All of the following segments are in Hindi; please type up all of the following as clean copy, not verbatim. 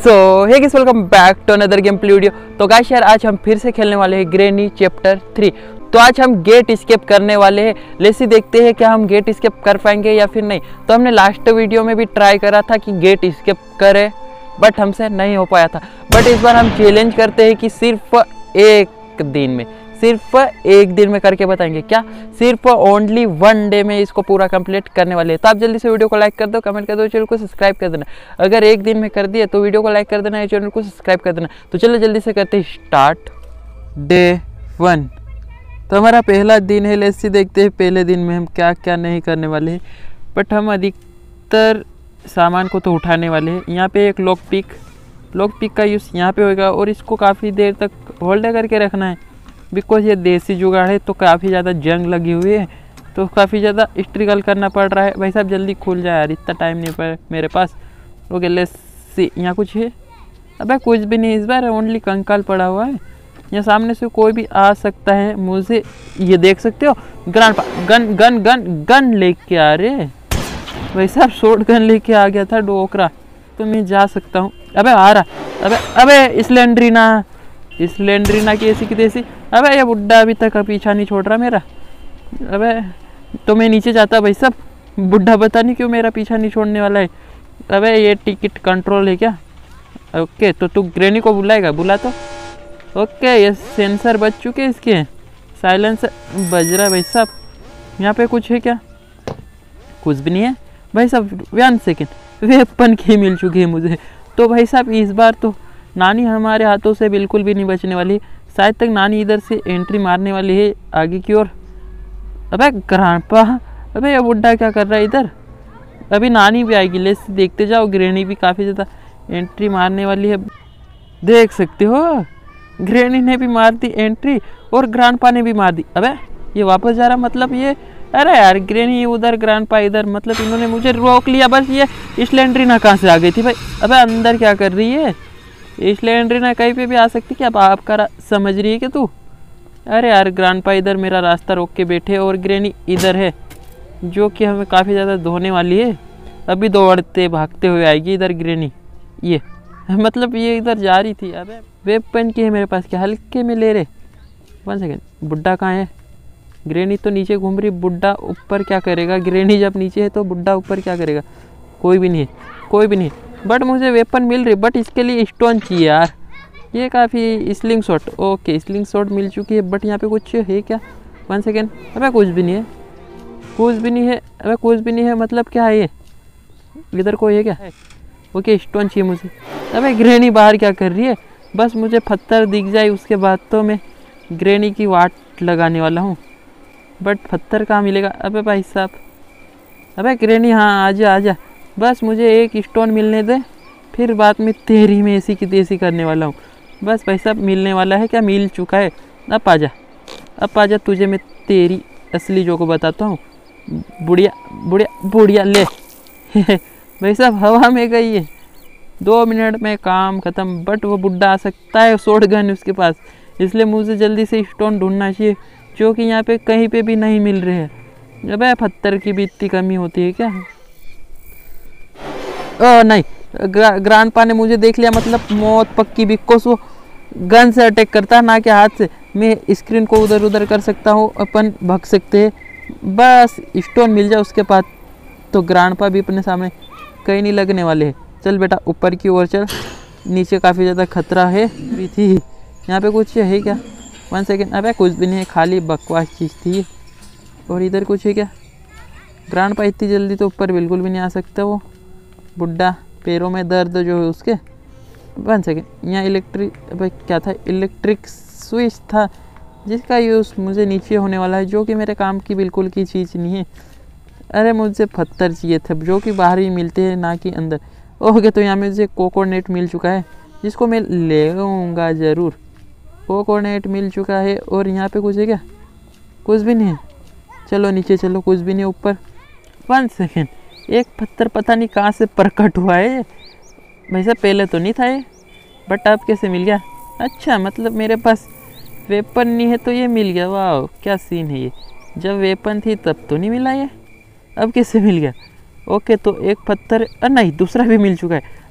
So hey guys, welcome back to another game play video. तो गाइस यार, आज हम फिर से खेलने वाले हैं ग्रेनी चैप्टर 3। तो आज हम गेट स्केप करने वाले हैं। लेट्स देखते हैं क्या हम गेट स्केप कर पाएंगे या फिर नहीं। तो हमने लास्ट वीडियो में भी ट्राई करा था कि गेट स्केप करें, बट हमसे नहीं हो पाया था। बट इस बार हम चैलेंज करते हैं कि सिर्फ एक दिन में करके बताएंगे। क्या सिर्फ ओनली 1 डे में इसको पूरा कंप्लीट करने वाले हैं। तो आप जल्दी से वीडियो को लाइक कर दो, कमेंट कर दो, चैनल को सब्सक्राइब कर देना। अगर एक दिन में कर दिए तो वीडियो को लाइक कर देना, चैनल को सब्सक्राइब कर देना। तो चलो जल्दी से करते हैं स्टार्ट। डे 1 तो हमारा पहला दिन है। लेट्स सी देखते हैं पहले दिन में हम क्या क्या नहीं करने वाले हैं। बट हम अधिकतर सामान को तो उठाने वाले हैं। यहाँ पे एक लॉक पिक का यूज़ यहाँ पे होगा और इसको काफ़ी देर तक होल्ड करके रखना है, बिकॉज ये देसी जुगाड़ है। तो काफ़ी ज़्यादा जंग लगी हुई है, तो काफ़ी ज़्यादा स्ट्रगल करना पड़ रहा है। भाई साहब जल्दी खुल जाए यार, इतना टाइम नहीं पड़ा मेरे पास। ओके लेट्स सी, यहाँ कुछ है? अबे कुछ भी नहीं, इस बार ओनली कंकाल पड़ा हुआ है। यहाँ सामने से कोई भी आ सकता है। मुझे ये देख सकते हो, grandpa gun gun gun gun लेके आ रहे। भाई साहब शॉर्ट गन लेके आ गया था डोकरा। तो मैं जा सकता हूँ। अबे आ रहा, अबे स्लेंड्रीना की ऐसी की तैसी। अबे ये बुड्ढा अभी तक पीछा नहीं छोड़ रहा मेरा। अबे तो मैं नीचे जाता। भाई साहब बुड्ढा पता नहीं क्यों मेरा पीछा नहीं छोड़ने वाला है। अबे ये टिकट कंट्रोल है क्या? ओके तो तू ग्रेनी को बुलाएगा, बुला तो। ओके ये सेंसर बज चुके हैं इसके, साइलेंसर बज रहा है। भाई साहब यहाँ पे कुछ है क्या? कुछ भी नहीं है भाई साहब। 1 सेकेंड, वेपन की मिल चुकी है मुझे। तो भाई साहब इस बार तो नानी हमारे हाथों से बिल्कुल भी नहीं बचने वाली। शायद तक नानी इधर से एंट्री मारने वाली है आगे की ओर। अबे ग्रैंडपा, अबे ये बुड्ढा क्या कर रहा है इधर? अभी नानी भी आएगी, लेट्स देखते जाओ। ग्रेनी भी काफ़ी ज़्यादा एंट्री मारने वाली है, देख सकते हो। ग्रेनी ने भी मार दी एंट्री और ग्रैंडपा ने भी मार दी। अबे ये वापस जा रहा, मतलब ये, अरे यार ग्रेनी उधर ग्रैंडपा इधर, मतलब इन्होंने मुझे रोक लिया बस। ये स्लेंड्रीना कहाँ से आ गई थी भाई? अबे अंदर क्या कर रही है? स्लेंड्रीना कहीं पे भी आ सकती क्या? अब आपका समझ रही है कि तू? अरे यार ग्रैंडपा इधर मेरा रास्ता रोक के बैठे और ग्रेनी इधर है, जो कि हमें काफ़ी ज़्यादा धोने वाली है। अभी दौड़ते भागते हुए आएगी इधर ग्रेनी। ये मतलब ये इधर जा रही थी। अबे वेपन की है मेरे पास, क्या हल्के में ले रहे? 1 सेकेंड, बुड्ढा कहाँ है? ग्रेनी तो नीचे घूम रही, बुड्ढा ऊपर क्या करेगा? ग्रेनी जब नीचे है तो बुड्ढा ऊपर क्या करेगा? कोई भी नहीं है, कोई भी नहीं। बट मुझे वेपन मिल रही, बट इसके लिए स्टोन चाहिए यार। ये काफ़ी sling shot, okay sling shot मिल चुकी है। बट यहाँ पे कुछ है क्या? 1 सेकेंड, अबे कुछ भी नहीं है, कुछ भी नहीं है। अबे कुछ भी नहीं है मतलब क्या है ये? इधर कोई है क्या? ओके स्टोन चाहिए मुझे। अबे ग्रेनी बाहर क्या कर रही है? बस मुझे पत्थर दिख जाए उसके बाद तो मैं ग्रेनी की वाट लगाने वाला हूँ। बट पत्थर कहाँ मिलेगा? अबे भाई साहब, अबे ग्रेनी हाँ आजा आजा, बस मुझे एक स्टोन मिलने दे, फिर बाद में तेरी में ऐसी की तैसी करने वाला हूँ। बस भाई साहब मिलने वाला है क्या? मिल चुका है। अब आजा, तुझे मैं तेरी असली जो को बताता हूँ। बुढ़िया बुढ़िया बुढ़िया ले। भाई साहब हवा में गई है। 2 मिनट में काम ख़त्म। बट वो बुड्ढा आ सकता है, शॉर्ट गन उसके पास, इसलिए मुझे जल्दी से स्टोन ढूंढना चाहिए, जो कि यहाँ पे कहीं पे भी नहीं मिल रहे हैं। अबे पत्थर की भी इतनी कमी होती है क्या? ओ नहीं, ग्रैंडपा ने मुझे देख लिया, मतलब मौत पक्की, बिकॉज वो गन से अटैक करता है ना कि हाथ से। मैं स्क्रीन को उधर उधर कर सकता हूँ, अपन भाग सकते हैं। बस स्टोन मिल जाए उसके बाद तो ग्रैंडपा भी अपने सामने कहीं नहीं लगने वाले हैं। चल बेटा ऊपर की ओर चल, नीचे काफ़ी ज़्यादा खतरा है भी थी। यहाँ पे कुछ है क्या? 1 सेकेंड, अबे कुछ भी नहीं है, खाली बकवास चीज़ थी। और इधर कुछ है क्या? ग्रैंडपा इतनी जल्दी तो ऊपर बिल्कुल भी नहीं आ सकता। वो बुड्ढा पैरों में दर्द जो है उसके। 1 सेकेंड, यहाँ क्या था? इलेक्ट्रिक स्विच था, जिसका यूज़ मुझे नीचे होने वाला है, जो कि मेरे काम की बिल्कुल की चीज़ नहीं है। अरे मुझे पत्थर चाहिए थे, जो कि बाहर ही मिलते हैं ना कि अंदर। ओके तो यहाँ मुझे कोकोनेट मिल चुका है, जिसको मैं ले लूँगा ज़रूर। कोकोनेट मिल चुका है। और यहाँ पे कुछ है क्या? कुछ भी नहीं है। चलो नीचे चलो, कुछ भी नहीं ऊपर। 1 सेकेंड, एक पत्थर पता नहीं कहाँ से प्रकट हुआ है। भाई साहब पहले तो नहीं था ये, बट अब कैसे मिल गया? अच्छा मतलब मेरे पास वेपन नहीं है तो ये मिल गया। वाह क्या सीन है ये, जब वेपन थी तब तो नहीं मिला ये, अब कैसे मिल गया? ओके तो एक पत्थर नहीं दूसरा भी मिल चुका है।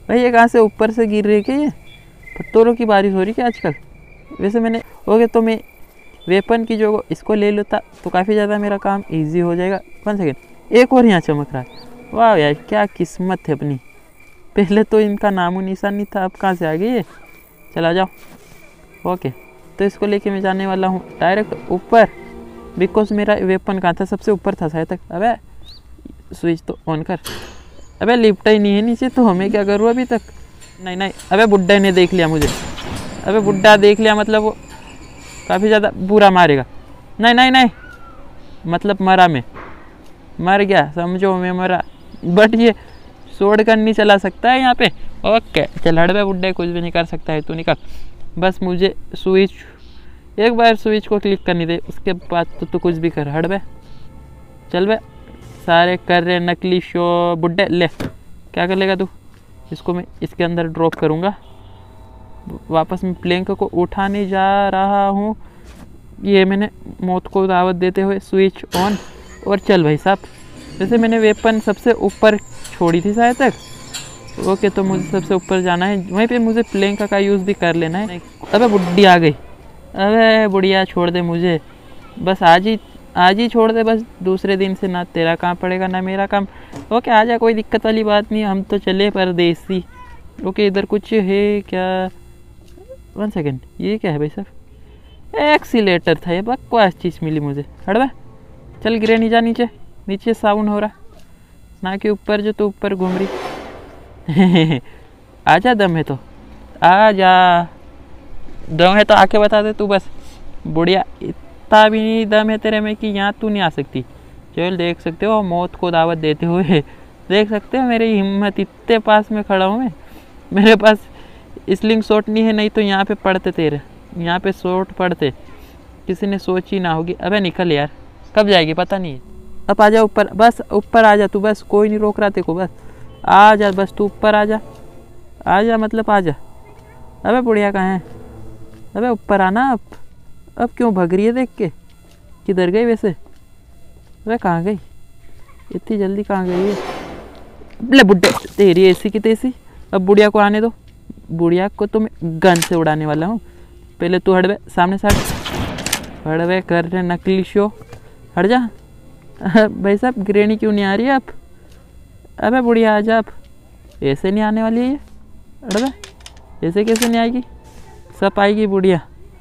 भाई ये कहाँ से ऊपर से गिर रही है क्या? ये पत्थरों की बारिश हो रही है क्या आजकल? वैसे मैंने ओके तो मैं वेपन की जो इसको ले लेता तो काफ़ी ज़्यादा मेरा काम इजी हो जाएगा। 1 सेकेंड, एक और यहाँ चमक रहा है। वाह यार क्या किस्मत है अपनी, पहले तो इनका नामो निशान नहीं था, अब कहाँ से आ गई ये? चला जाओ। ओके तो इसको लेके मैं जाने वाला हूँ डायरेक्ट ऊपर, बिकॉज मेरा वेपन कहाँ था? सबसे ऊपर था शायद तक। अबे स्विच तो ऑन कर। अबे लिफ्ट ही नहीं है नीचे, तो हमें क्या करूँ अभी तक? नहीं नहीं, अबे बुड्ढे ने देख लिया मुझे। अबे बुड्ढा देख लिया मतलब वो काफ़ी ज़्यादा बुरा मारेगा। नहीं नहीं नहीं, मतलब मरा, मैं मर गया समझो, मैं मरा। बट ये शॉर्ट गन नहीं चला सकता है यहाँ पे। ओके चल हट बे बुड्ढे, कुछ भी नहीं कर सकता है, तू निकल। बस मुझे स्विच, एक बार स्विच को क्लिक करनी दे, उसके बाद तो तू कुछ भी कर। हट बे, चल बे, सारे कर रहे नकली शो। बुड्ढे ले, क्या कर लेगा तू? इसको मैं इसके अंदर ड्रॉप करूँगा। वापस मैं प्लैंक को उठाने जा रहा हूँ। ये मैंने मौत को दावत देते हुए स्विच ऑन, और चल भाई साहब। जैसे मैंने वेपन सबसे ऊपर छोड़ी थी शायद तक। ओके तो मुझे सबसे ऊपर जाना है, वहीं पे मुझे प्लैंक का यूज़ भी कर लेना है। अबे बुड्ढी आ गई। अबे बुढ़िया छोड़ दे मुझे, बस आज ही छोड़ दे बस। दूसरे दिन से ना तेरा काम पड़ेगा ना मेरा काम। ओके आजा, कोई दिक्कत वाली बात नहीं, हम तो चले परदेसी। ओके इधर कुछ है क्या? 1 सेकेंड, ये क्या है भाई साहब? एक्सीलेटर था ये, बकवास चीज़ मिली मुझे। हट बे, चल गिरे नहीं जा नीचे, नीचे साउंड हो रहा ना कि ऊपर जो तो ऊपर घूम रही। आजा, दम है तो आजा, दम है तो आके बता दे तू बस। बुढ़िया इतना भी नहीं दम है तेरे में कि यहाँ तू नहीं आ सकती। चल देख सकते हो मौत को दावत देते हुए, देख सकते हो मेरी हिम्मत, इतने पास में खड़ा हूँ मैं। मेरे पास स्लिंग शॉट नहीं है, नहीं तो यहाँ पे पड़ते तेरे, यहाँ पे शॉट पड़ते, किसी ने सोची ना होगी। अबे निकल यार, कब जाएगी पता नहीं है। अब आ जा ऊपर, बस ऊपर आ जा तू, बस कोई नहीं रोक रहा तेरे को, बस आ जा, बस तू ऊपर आ जा, आ जा मतलब आ जा। अबे बुढ़िया कहाँ है? अबे ऊपर आना। अब क्यों भग रही है देख के? किधर गई वैसे? अबे कहाँ गई, इतनी जल्दी कहाँ गई है? ले बुड्ढे, तेरी ऐसी की तैसी। अब बुढ़िया को आने दो, बुढ़िया को तो मैं गन से उड़ाने वाला हूँ। पहले तू हट बे, सामने से हट बे, कर रहे नकली शो, हट जा। भाई साहब ग्रेनी क्यों नहीं आ रही है अब? अबे बुढ़िया आ जा, अब ऐसे नहीं आने वाली है ये। हट बे, ऐसे कैसे नहीं आएगी? सब आएगी बुढ़िया।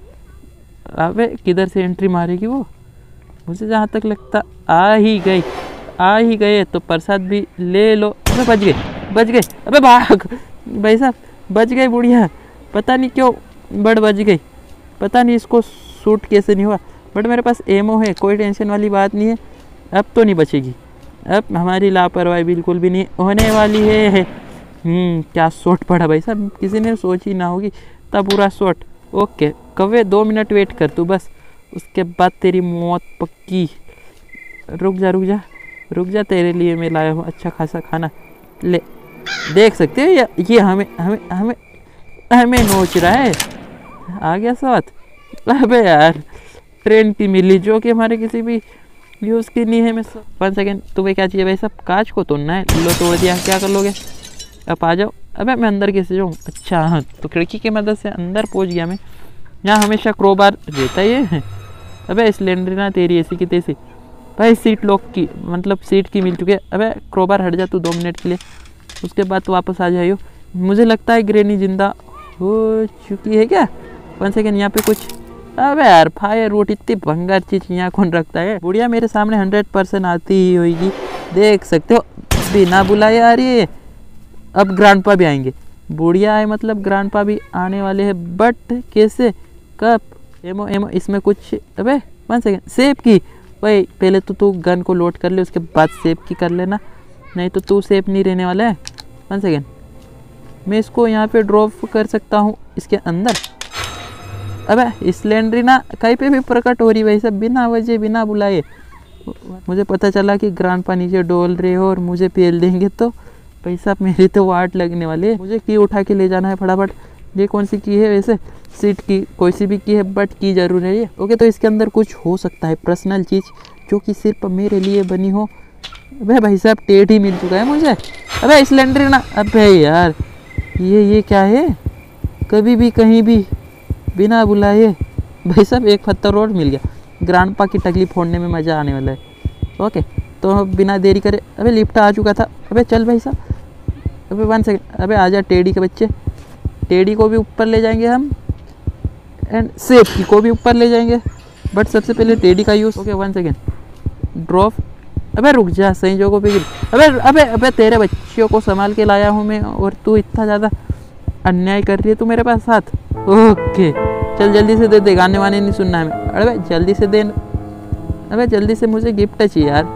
अबे किधर से एंट्री मारेगी वो? मुझे जहाँ तक लगता आ ही गई, आ ही गए तो प्रसाद भी ले लो। अबे बच गए, बच गए। अबे भाग भाई साहब, बच गई बुढ़िया। पता नहीं क्यों बड़ बच गई, पता नहीं इसको शूट कैसे नहीं हुआ। बट मेरे पास एमओ है, कोई टेंशन वाली बात नहीं है। अब तो नहीं बचेगी, अब हमारी लापरवाही बिल्कुल भी नहीं होने वाली है। क्या शॉट पड़ा भाई साहब, किसी ने सोची ना होगी तब पूरा शॉट। ओके कवे 2 मिनट वेट कर तू बस, उसके बाद तेरी मौत पक्की। रुक जा रुक जा रुक जा, तेरे लिए मैं लाया हूँ अच्छा खासा खाना। ले देख सकते हो ये हमें हमें हमें हमें नोच रहा है। आ गया साथ। अबे यार ट्रेन की मिली जो कि हमारे किसी भी यूज़ की नहीं है। मैं 1 सेकेंड, तुम्हें क्या चाहिए भाई साहब? कांच को तोड़ना है, लो तोड़ दिया, क्या कर लोगे? अब आ जाओ। अबे मैं अंदर कैसे जाऊँ? अच्छा हाँ, तो खिड़की की मदद से अंदर पहुँच गया मैं। यहाँ हमेशा क्रोबार रहता ही है। अबे सिलेंडर ना तेरी ऐसी की तैसी। भाई सीट लॉक की, मतलब सीट की मिल चुकी है। अबे क्रोबार हट जा तू 2 मिनट के लिए, उसके बाद तो वापस आ जाइयो। मुझे लगता है ग्रेनी जिंदा हो चुकी है क्या? 1 सेकेंड, यहाँ पे कुछ। अबे यार फायर रूट इतनी भंगार चीज़ यहाँ कौन रखता है? बुढ़िया मेरे सामने 100% आती ही होगी, देख सकते हो बिना बुलाए आ रही है। अब ग्रैंडपा भी आएंगे, बुढ़िया है मतलब ग्रैंडपा भी आने वाले हैं। बट कैसे, कब? एमो एमो इसमें कुछ। अबे 1 सेकेंड, सेब की। भाई पहले तो तू गन को लोड कर ले, उसके बाद सेब की कर लेना, नहीं तो तू सेब नहीं रहने वाला है। 1 सेकेंड, मैं इसको यहाँ पे ड्रॉप कर सकता हूँ इसके अंदर। अबे स्लेंड्रीना कहीं पे भी प्रकट हो रही भाई सब, बिना वजह बिना बुलाए। मुझे पता चला कि ग्रैंडपा नीचे डोल रहे हो और मुझे पेल देंगे तो भाई साहब मेरी तो वाट लगने वाली है। मुझे की उठा के ले जाना है फटाफट। ये कौन सी की है वैसे? सीट की, कोई सी भी की है बट की जरूर है ये। ओके तो इसके अंदर कुछ हो सकता है पर्सनल चीज़ जो कि सिर्फ मेरे लिए बनी हो। अबे भाई साहब टेढ़ ही मिल चुका है मुझे। अबे सिलेंडर ना, अबे यार ये क्या है? कभी भी कहीं भी बिना बुलाए भाई साहब एक पत्थर और मिल गया। ग्रांडपा की टकली फोड़ने में मज़ा आने वाला है। ओके तो बिना देरी करे, अबे लिफ्ट आ चुका था। अबे चल भाई साहब, अबे 1 सेकंड, अबे आजा टेडी के बच्चे। टेडी को भी ऊपर ले जाएंगे हम एंड सेफ्टी को भी ऊपर ले जाएंगे, बट सबसे पहले टेडी का यूज़। Okay 1 second drop. अबे रुक जा, सही जगह पे गिर। अबे अबे अबे तेरे बच्चियों को संभाल के लाया हूँ मैं और तू इतना ज़्यादा अन्याय कर रही है तू मेरे पास साथ। ओके चल जल्दी से दे, गाने वाने नहीं सुनना है हमें। अबे जल्दी से दे, अबे जल्दी से, मुझे गिफ्ट चाहिए यार।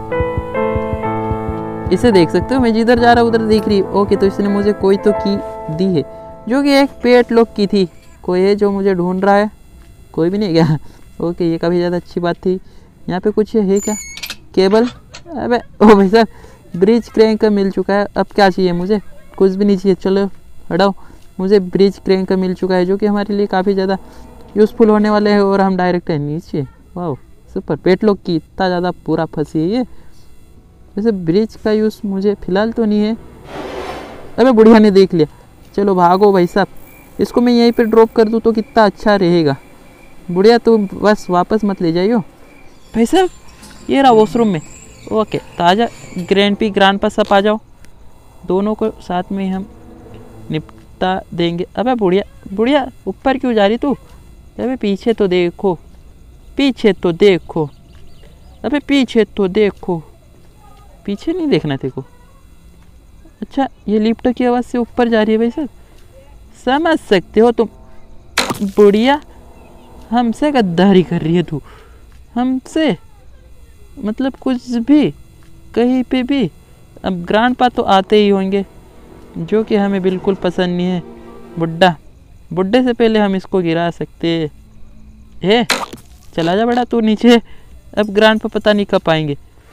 इसे देख सकते हो, मैं जिधर जा रहा हूँ उधर देख रही। ओके तो इसने मुझे कोई तो की दी है जो कि एक पेट लॉक की थी। कोई है जो मुझे ढूंढ रहा है? कोई भी नहीं क्या? ओके ये काफ़ी ज़्यादा अच्छी बात थी। यहाँ पे कुछ है क्या? केबल? अबे ओ भाई साहब, ब्रिज क्रैंक का मिल चुका है। अब क्या चाहिए मुझे? कुछ भी नहीं चाहिए, चलो हटाओ। मुझे ब्रिज क्रैंक का मिल चुका है जो कि हमारे लिए काफ़ी ज़्यादा यूज़फुल होने वाले हैं। और हम डायरेक्ट है नीचे। वाह सुपर, पेट लॉक की इतना ज़्यादा पूरा फंसी है ये। वैसे ब्रिज का यूज़ मुझे फ़िलहाल तो नहीं है। अबे बुढ़िया ने देख लिया। चलो भागो भाई साहब, इसको मैं यहीं पे ड्रॉप कर दूँ तो कितना अच्छा रहेगा। बुढ़िया तो बस वापस मत ले जाइयो। भाई साहब ये रहा वॉशरूम में। ओके तो आजा ग्रैंडपी ग्रांडपा सब आ जाओ, दोनों को साथ में हम निपटा देंगे। अबे बुढ़िया बुढ़िया ऊपर क्यों जा रही तू? अबे पीछे तो देखो, पीछे तो देखो, अबे पीछे तो देखो। पीछे नहीं देखना तेरे को? अच्छा ये लिफ्ट की आवाज़ से ऊपर जा रही है भाई साहब, समझ सकते हो तुम। बुढ़िया हमसे गद्दारी कर रही है तू, हमसे मतलब कुछ भी कहीं पे भी। अब ग्रांडपा तो आते ही होंगे जो कि हमें बिल्कुल पसंद नहीं है। बुड्ढे से पहले हम इसको गिरा सकते हैं। चला जा बेटा तू नीचे, अब ग्रांडपा पता नहीं कब आएंगे।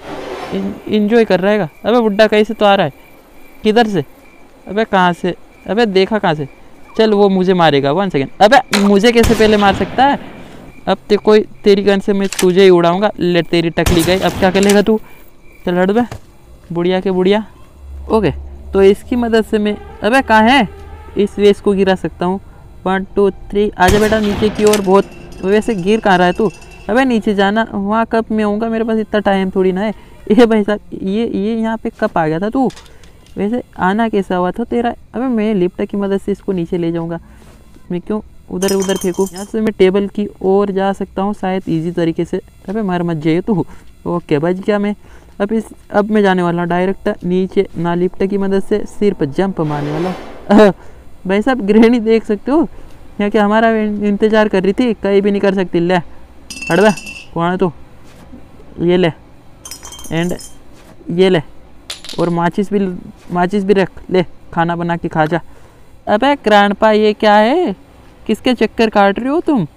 इंजॉय कर रहेगा। अबे बुड्ढा कहीं से तो आ रहा है, किधर से? अबे कहाँ से? अबे देखा कहाँ से? चल वो मुझे मारेगा। 1 सेकंड। अबे मुझे कैसे पहले मार सकता है? अब ते कोई तेरी गन से मैं तुझे ही उड़ाऊंगा। ले तेरी टकली गई, अब क्या करेगा तू? चल हट बे बुढ़िया के बुढ़िया। ओके तो इसकी मदद से मैं, अबे कहाँ है, इस वेस को गिरा सकता हूँ। 1 2 3 आजा बेटा नीचे की ओर। बहुत वैसे गिर कहाँ रहा है तू? अबे नीचे जाना, वहाँ कब मैं आऊँगा? मेरे पास इतना टाइम थोड़ी ना है। ये भाई साहब ये यहाँ पे कब आ गया था तू? वैसे आना कैसा हुआ था तेरा? अबे मैं लिफ्ट की मदद से इसको नीचे ले जाऊँगा। मैं क्यों उधर फेंकूँ? यहाँ से मैं टेबल की ओर जा सकता हूँ शायद इजी तरीके से। अबे मर मत जाइए तू। ओके बच गया मैं। अब मैं जाने वाला हूँ डायरेक्ट नीचे, ना लिफ्ट की मदद से, सिर पर जंप मारने वाला हूँ। भाई साहब ग्रहणी देख सकते हो यहाँ के हमारा इंतज़ार कर रही थी, कहीं भी नहीं कर सकती। ले हट बे, कौन है तू? ये ले एंड ये ले, और माचिस भी रख ले, खाना बना के खा जा। अबे ग्रैंडपा ये क्या है, किसके चक्कर काट रहे हो तुम?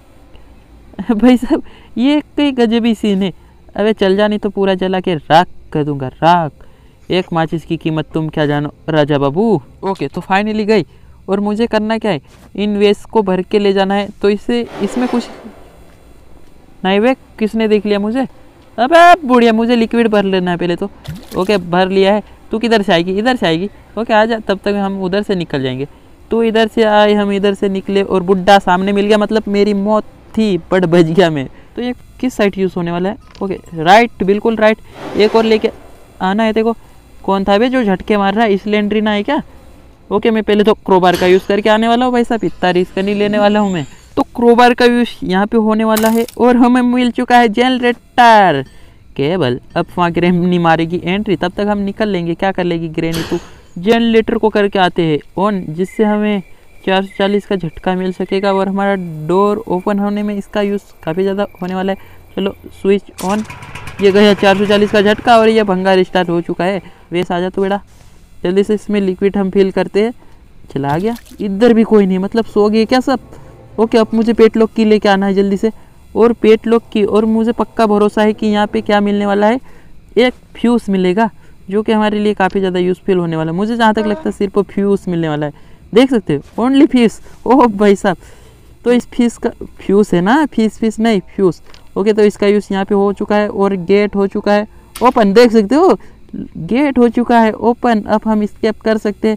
भाई साहब ये कई गजबी सीन है। अबे चल जा नहीं तो पूरा जला के राख कर दूंगा, राख। एक माचिस की कीमत तुम क्या जानो राजा बाबू। ओके तो फाइनली गई, और मुझे करना क्या है, इन वेस्ट को भर के ले जाना है। तो इसमें कुछ नहीं वे, किसने देख लिया मुझे? अबे बुढ़िया मुझे लिक्विड भर लेना है पहले तो। ओके भर लिया है। तू किधर से आएगी? इधर से आएगी। ओके आ जा, तब तक हम उधर से निकल जाएंगे। तू इधर से आए, हम इधर से निकले, और बुड्ढा सामने मिल गया, मतलब मेरी मौत थी बट बच गया मैं। तो ये किस साइड यूज़ होने वाला है? ओके राइट, बिल्कुल राइट। एक और लेके आना है। देखो कौन था बे जो झटके मार रहा है? सिलेंड्रीना है क्या? ओके मैं पहले तो क्रोबार का यूज़ करके आने वाला हूँ भाई साहब, इतना रिस्क नहीं लेने वाला हूँ मैं। तो क्रोबार का यूज़ यहाँ पे होने वाला है, और हमें मिल चुका है जनरेटर केबल। अब वहाँ ग्रैनी मारेगी एंट्री, तब तक हम निकल लेंगे। क्या कर लेगी ग्रैनी? तो जनरेटर को करके आते हैं ऑन, जिससे हमें 440 का झटका मिल सकेगा, और हमारा डोर ओपन होने में इसका यूज़ काफ़ी ज़्यादा होने वाला है। चलो स्विच ऑन, ये गया 440 का झटका, और ये भंगा रिस्टार्ट हो चुका है। वेस आ जा तू बेटा, जल्दी से इसमें लिक्विड हम फिल करते हैं। चला गया। इधर भी कोई नहीं, मतलब सो गए क्या सब? ओके अब मुझे पेट लॉक की लेके आना है जल्दी से, और पेट लॉक की, और मुझे पक्का भरोसा है कि यहाँ पे क्या मिलने वाला है, एक फ्यूज़ मिलेगा जो कि हमारे लिए काफ़ी ज़्यादा यूज़फुल होने वाला है। मुझे जहाँ तक लगता है सिर्फ फ्यूज़ मिलने वाला है। देख सकते हो ओनली फीस। ओह भाई साहब, तो इस फीस का फ्यूज़ है ना, फीस नहीं फ्यूज़। ओके तो इसका यूज़ यहाँ पे हो चुका है, और गेट हो चुका है ओपन। देख सकते हो गेट हो चुका है ओपन। अब हम स्केप कर सकते हैं,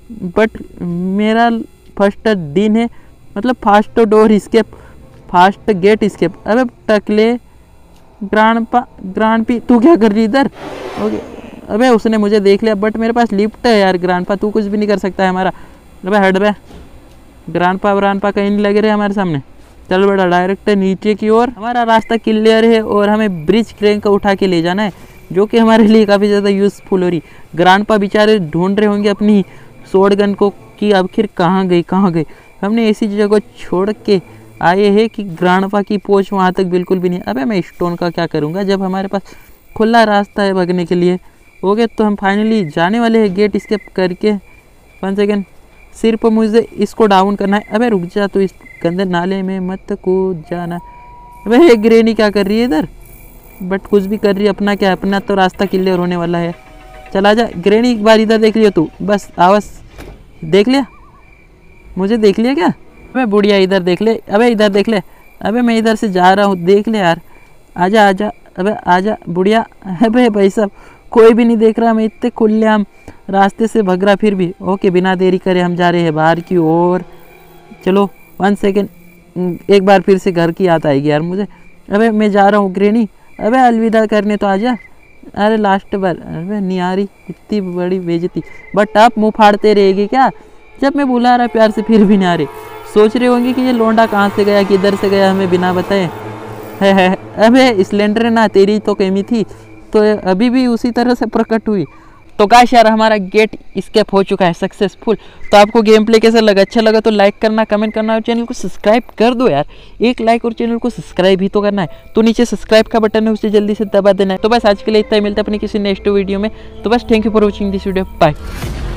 बट मेरा फर्स्ट दिन है, मतलब fast door escape, fast gate escape. अबे टकले ग्रांडपी तू क्या कर रही इधर? ओके, अबे उसने मुझे देख लिया, बट मेरे पास लिफ्ट है यार ग्रांडपा, तू कुछ भी नहीं कर सकता है हमारा। अबे हट बे, ग्रांडपा कहीं नहीं लगे रहे हमारे सामने। चल बेटा डायरेक्ट नीचे की ओर, हमारा रास्ता क्लियर है और हमें ब्रिज क्रेन को उठा के ले जाना है, जो कि हमारे लिए काफ़ी ज़्यादा यूज़फुल हो रही। ग्रांडपा बेचारे ढूंढ रहे होंगे अपनी शॉर्ट गन को कि आखिर कहाँ गई। हमने ऐसी जगह को छोड़ के आए हैं कि ग्रांडपा की पहुँच वहाँ तक बिल्कुल भी नहीं। अबे मैं स्टोन का क्या करूँगा जब हमारे पास खुला रास्ता है भागने के लिए। ओके, तो हम फाइनली जाने वाले हैं गेट स्केप करके। 1 सेकेंड, सिर्फ मुझे इसको डाउन करना है। अबे रुक जा, तो इस गंदे नाले में मत कूद जाना। अबे ये ग्रेनी क्या कर रही है इधर? बट कुछ भी कर रही है, अपना क्या, अपना तो रास्ता क्लियर होने वाला है। चला जा ग्रेनी, एक बार इधर देख लियो तू, बस आवाज़ देख लिया, मुझे देख लिया क्या? अबे बुढ़िया इधर देख ले, अबे इधर देख ले, अबे मैं इधर से जा रहा हूँ, देख ले यार, आजा आजा, अबे आजा बुढ़िया। अबे भाई साहब कोई भी नहीं देख रहा, मैं इतने खुलेआम रास्ते से भग रहा फिर भी। ओके, बिना देरी करे हम जा रहे हैं बाहर की ओर। चलो 1 सेकेंड, एक बार फिर से घर की याद आएगी यार मुझे। अबे मैं जा रहा हूँ ग्रेनी, अबे अलविदा करने तो आजा। अरे लास्ट बार, अबे नहीं आ रही, इतनी बड़ी बेइज्जती। बट आप मुँह फाड़ते रहेगी क्या? जब मैं बुला रहा प्यार से फिर भी नहीं आ रही। सोच रहे होंगे कि ये लोंडा कहाँ से गया, किधर से गया, हमें बिना बताए। है अबे सिलेंडर ना तेरी तो कमी थी, तो अभी भी उसी तरह से प्रकट हुई। तो गाइस यार हमारा गेट स्केप हो चुका है सक्सेसफुल। तो आपको गेम प्ले कैसा लगा? अच्छा लगा तो लाइक करना, कमेंट करना और चैनल को सब्सक्राइब कर दो यार। एक लाइक और चैनल को सब्सक्राइब भी तो करना है। तो नीचे सब्सक्राइब का बटन है, उसे जल्दी से दबा देना है। तो बस आज के लिए इतना ही, मिलता है अपनी किसी नेक्स्ट वीडियो में। तो बस thank you for watching this video, bye.